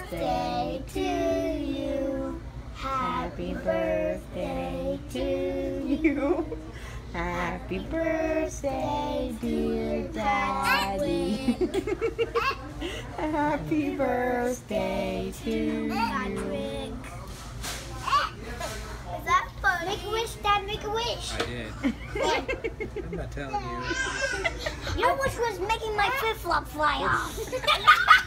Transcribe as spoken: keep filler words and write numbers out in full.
birthday to you. Happy birthday to you. Happy birthday, dear Daddy. Happy birthday to you. Is that funny? Make a wish, Dad, make a wish. I did. I'm not telling you. Your wish was making my flip-flop fly off.